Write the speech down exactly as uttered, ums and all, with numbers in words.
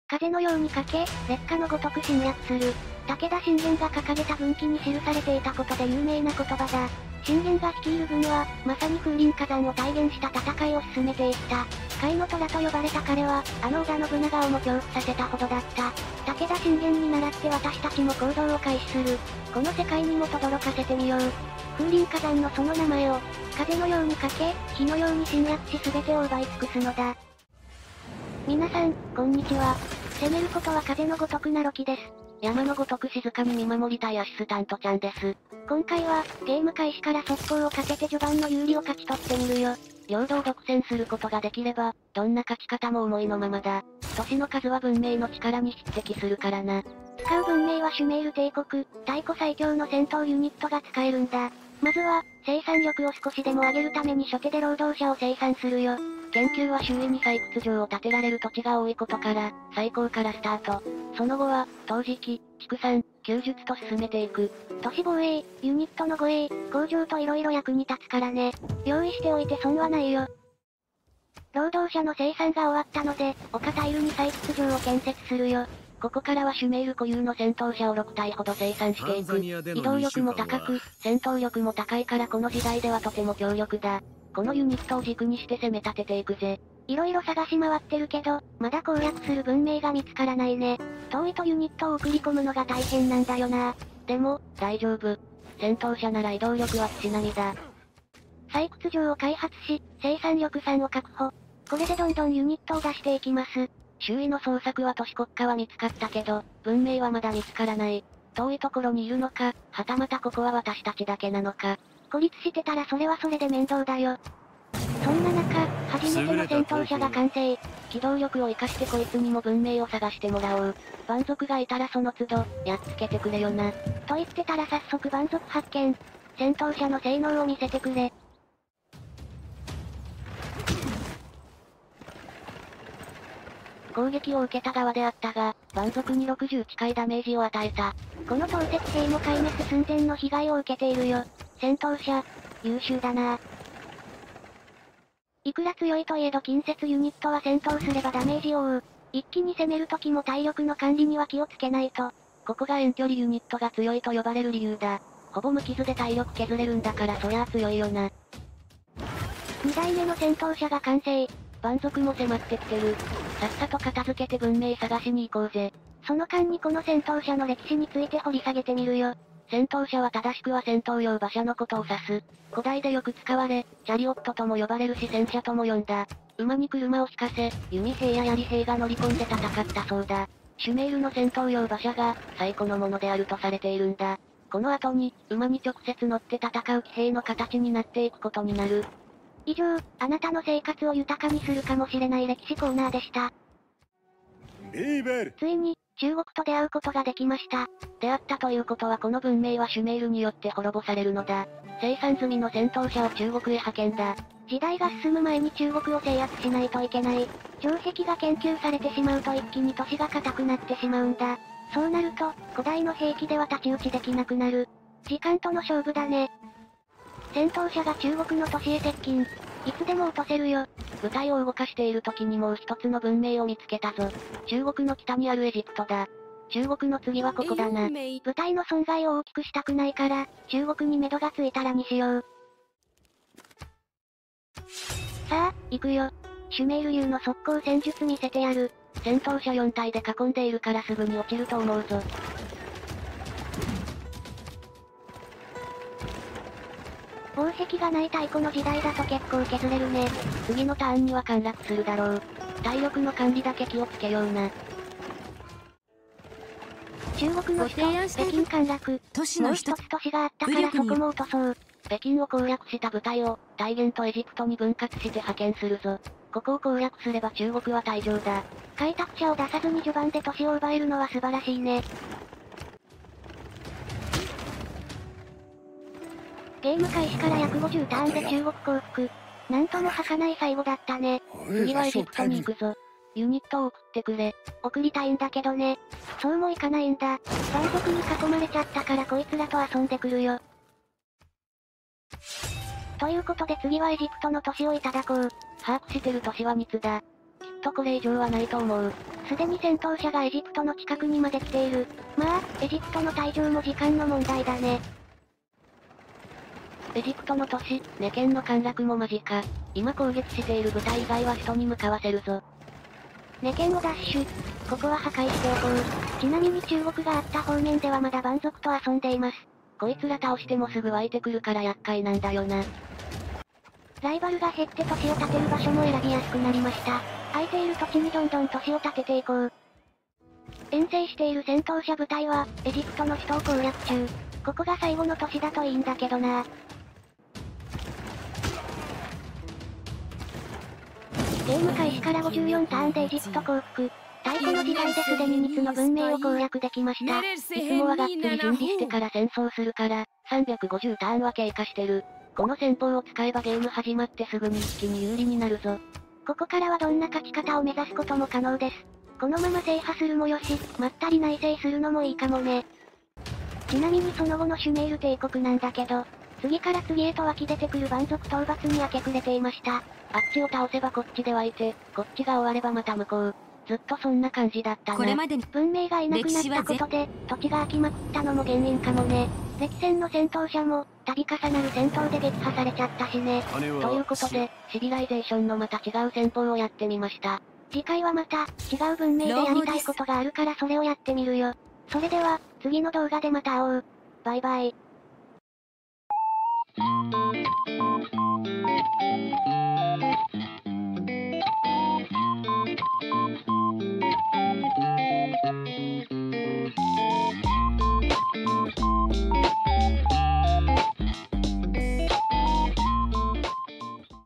風のようにかけ、烈火のごとく侵略する。武田信玄が掲げた軍旗に記されていたことで有名な言葉だ。信玄が率いる軍は、まさに風林火山を体現した戦いを進めていった。甲斐の虎と呼ばれた彼は、あの織田信長をも恐怖させたほどだった。武田信玄に倣って私たちも行動を開始する。この世界にも轟かせてみよう。風林火山のその名前を、風のようにかけ、火のように侵略し全てを奪い尽くすのだ。皆さん、こんにちは。攻めることは風のごとくなロキです。 山のごとく静かに見守りたいアシスタントちゃんです。 今回は、ゲーム開始から速攻をかけて序盤の有利を勝ち取ってみるよ。 領土を独占することができれば、どんな勝ち方も思いのままだ。都市の数は文明の力に匹敵するからな。 使う文明はシュメール帝国、太古最強の戦闘ユニットが使えるんだ。まずは、生産力を少しでも上げるために初手で労働者を生産するよ。 研究は周囲に採掘場を建てられる土地が多いことから、最高からスタート。その後は、陶磁器、畜産、弓術と進めていく。 都市防衛、ユニットの護衛、工場と色々役に立つからね。用意しておいて損はないよ。労働者の生産が終わったので、丘タイルに採掘場を建設するよ。 ここからはシュメール固有の戦闘車をろくたいほど生産していく。移動力も高く、戦闘力も高いからこの時代ではとても強力だ。このユニットを軸にして攻め立てていくぜ。 色々探し回ってるけど、まだ攻略する文明が見つからないね。遠いとユニットを送り込むのが大変なんだよな。 でも、大丈夫。戦闘車なら移動力は血並みだ。 採掘場を開発し、生産力さんを確保。これでどんどんユニットを出していきます。 周囲の捜索は都市国家は見つかったけど、文明はまだ見つからない。遠いところにいるのか、はたまたここは私たちだけなのか。 孤立してたらそれはそれで面倒だよ。そんな中、初めての戦闘車が完成。 機動力を活かしてこいつにも文明を探してもらおう。蛮族がいたらその都度、やっつけてくれよな。 と言ってたら早速蛮族発見。戦闘車の性能を見せてくれ。 攻撃を受けた側であったが、蛮族にろくじゅう近いダメージを与えた。 この透析兵も壊滅寸前の被害を受けているよ。戦闘車、優秀だな。いくら強いといえど近接ユニットは戦闘すればダメージを負う。一気に攻める時も体力の管理には気をつけないと。 ここが遠距離ユニットが強いと呼ばれる理由だ。ほぼ無傷で体力削れるんだからそりゃあ強いよな。 にだいめの戦闘車が完成。 蛮族も迫ってきてる。さっさと片付けて文明探しに行こうぜ。 その間にこの戦闘車の歴史について掘り下げてみるよ。 戦闘車は正しくは戦闘用馬車のことを指す。古代でよく使われ、チャリオットとも呼ばれるし戦車とも呼んだ。馬に車を引かせ、弓兵や槍兵が乗り込んで戦ったそうだ。シュメールの戦闘用馬車が、最古のものであるとされているんだ。この後に、馬に直接乗って戦う騎兵の形になっていくことになる。 以上、あなたの生活を豊かにするかもしれない歴史コーナーでした。ついに、中国と出会うことができました。 出会ったということはこの文明はシュメールによって滅ぼされるのだ。生産済みの戦闘車を中国へ派遣だ。 時代が進む前に中国を制圧しないといけない。城壁が研究されてしまうと一気に都市が硬くなってしまうんだ。そうなると、古代の兵器では太刀打ちできなくなる。時間との勝負だね。戦闘車が中国の都市へ接近。いつでも落とせるよ。 部隊を動かしている時にもう一つの文明を見つけたぞ。中国の北にあるエジプトだ。中国の次はここだな。 部隊の損害を大きくしたくないから、中国に目処がついたらにしよう。さあ、行くよ。シュメール流の速攻戦術見せてやる。 戦闘車よんたいで囲んでいるからすぐに落ちると思うぞ。 防壁がない太古の時代だと結構削れるね。 次のターンには陥落するだろう。体力の管理だけ気をつけような。 中国の首都、北京陥落。都市の一つ都市があったからそこも落とそう。 北京を攻略した部隊を、大元とエジプトに分割して派遣するぞ。ここを攻略すれば中国は退場だ。 開拓者を出さずに序盤で都市を奪えるのは素晴らしいね。ゲーム開始から約ごじゅうターンで中国降伏。なんとも儚い最後だったね。 次はエジプトに行くぞ。ユニットを送ってくれ。 送りたいんだけどね。そうもいかないんだ。蛮族に囲まれちゃったからこいつらと遊んでくるよ。ということで次はエジプトの都市をいただこう。 把握してる都市はにつだ。きっとこれ以上はないと思う。 すでに戦闘車がエジプトの近くにまで来ている。まあ、エジプトの退場も時間の問題だね。 エジプトの都市、ネケンの陥落も間近。今攻撃している部隊以外は首都に向かわせるぞ。 ネケンをダッシュ。ここは破壊しておこう。ちなみに中国があった方面ではまだ蛮族と遊んでいます。 こいつら倒してもすぐ湧いてくるから厄介なんだよな。 ライバルが減って都市を建てる場所も選びやすくなりました。空いている土地にどんどん都市を建てていこう。遠征している戦闘車部隊は、エジプトの首都を攻略中。ここが最後の都市だといいんだけどな。ゲーム開始からごじゅうよんターンでエジプト降伏。太古の時代ですでにみっつの文明を攻略できました。 いつもはがっつり準備してから戦争するから、さんびゃくごじゅうターンは経過してる。この戦法を使えばゲーム始まってすぐに一気に有利になるぞ。 ここからはどんな勝ち方を目指すことも可能です。このまま制覇するもよし、まったり内政するのもいいかもね。ちなみにその後のシュメール帝国なんだけど、次から次へと湧き出てくる蛮族討伐に明け暮れていました。 あっちを倒せばこっちで湧いて、こっちが終わればまた向こう。ずっとそんな感じだったな。 これまでに文明がいなくなったことで、土地が空きまくったのも原因かもね。歴戦の戦闘車も、度重なる戦闘で撃破されちゃったしね。 ということで、シビライゼーションのまた違う戦法をやってみました。 次回はまた、違う文明でやりたいことがあるからそれをやってみるよ。それでは、次の動画でまた会おう。バイバイ。